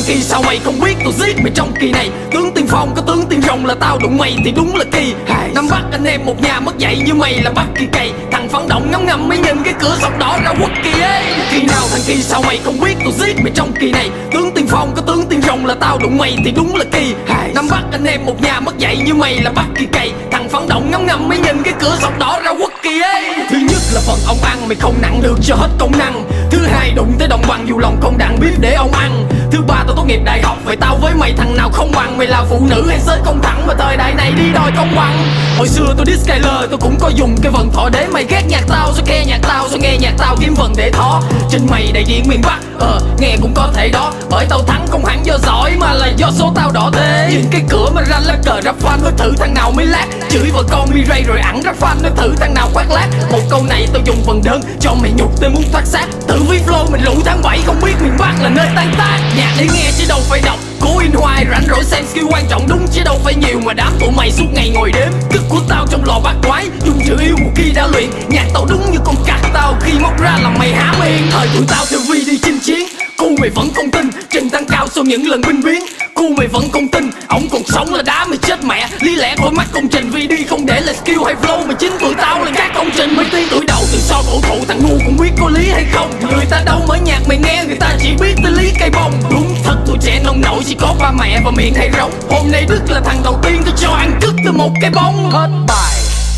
kỳ sao mày không biết tôi giết mày trong kỳ này. Tướng tiên phong có tướng tiên rồng là tao đụng mày thì đúng là kỳ. Năm bắt anh em một nhà mất dạy như mày là bắt kỳ cày. Thằng phản động ngấm ngầm mới nhìn cái cửa sọc đỏ ra quất kỳ ấy. Kỳ nào thằng kỳ sao mày không biết tôi giết mày trong kỳ này. Tướng tiên phong có tướng tiên rồng là tao đụng mày thì đúng là kỳ. Năm bắt anh em một nhà mất dạy như mày là bắt kỳ cày. Thằng phản động ngấm ngầm mới nhìn cái cửa sọc đỏ ra quất kỳ ấy. Thứ nhất là phần ông ăn mày không nặng được cho hết công năng. Thứ hai đụng tới đồng bằng dù lòng không đặng biết để ông ăn. Thứ ba tao tốt nghiệp đại học vậy tao với mày thằng nào không bằng. Mày là phụ nữ hay sới công thẳng mà thời đại này đi đòi công bằng. Hồi xưa tôi diss Skyler tôi cũng có dùng cái vần thọ để mày ghét nhạc tao. Sao nghe nhạc tao, sao nghe nhạc tao kiếm vần để thọ. Trên mày đại diện miền Bắc nghe cũng có thể đó. Bởi tao thắng không hẳn do giỏi mà là do số tao đỏ thế. Nhìn cái cửa mà ra lá cờ rap fan nó thử thằng nào mới lát. Chửi vợ con Miray rồi ẵn rap fan nó thử thằng nào khoác lác. Một câu này tao dùng vần đơn cho mày nhục tới muốn thoát xác. Tự vi flow mình lũ tháng 7 không biết miền Bắc là nơi tan tác. Nhạc để nghe chứ đâu phải đọc. Cố in hoài rảnh rỗi xem skill quan trọng đúng chứ đâu phải nhiều mà đám tụi mày suốt ngày ngồi đếm. Cất của tao trong lò bát quái dùng chữ yêu một khi đã luyện. Nhạc tao đúng như con cặc tao khi móc ra làm mày há miệng. Thời tụi tao theo vi đi chinh chiến. Cu mày vẫn không tin Trần tăng cao sau những lần binh biến. Cu mày vẫn không tin ổng còn sống là đá mày chết mẹ. Lý lẽ khỏi mắt công trình vì đi không để là skill hay flow mà chính tụi tao là các công trình. Mấy tí tuổi đầu từ so cổ thụ thằng ngu cũng biết có lý hay không. Người ta đâu mở nhạc mày nghe người ta chỉ biết tới lý cây bông. Đúng thật tụi trẻ nông nổi chỉ có ba mẹ và miệng hay rống. Hôm nay Đức là thằng đầu tiên tôi cho ăn cứt từ một cái bóng. Hết bài.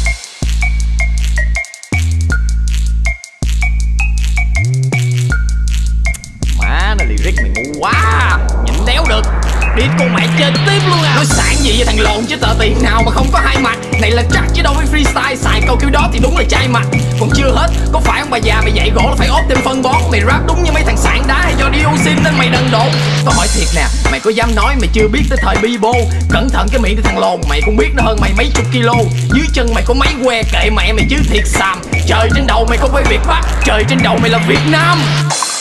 Má nó lyric mày ngu quá, nhịn đéo được. Đi con mẹ chơi tiếp luôn à. Nói sảng gì vậy thằng lộn chứ tờ tiền nào mà không có hai mặt. Này là chắc chứ đâu phải freestyle. Xài câu kiểu đó thì đúng là chai mặt. Còn chưa hết, có phải ông bà già mày dạy gỗ là phải ốp thêm phân bón. Mày rap đúng như mấy thằng sảng đá hay do dioxin nên mày đần độn. Tao hỏi thiệt nè, mày có dám nói mày chưa biết tới thời Bibo. Cẩn thận cái miệng của thằng lồn, mày cũng biết nó hơn mày mấy chục kilo. Dưới chân mày có máy que kệ mẹ mày chứ thiệt xàm. Trời trên đầu mày không phải Việt Bắc, trời trên đầu mày là Việt Nam.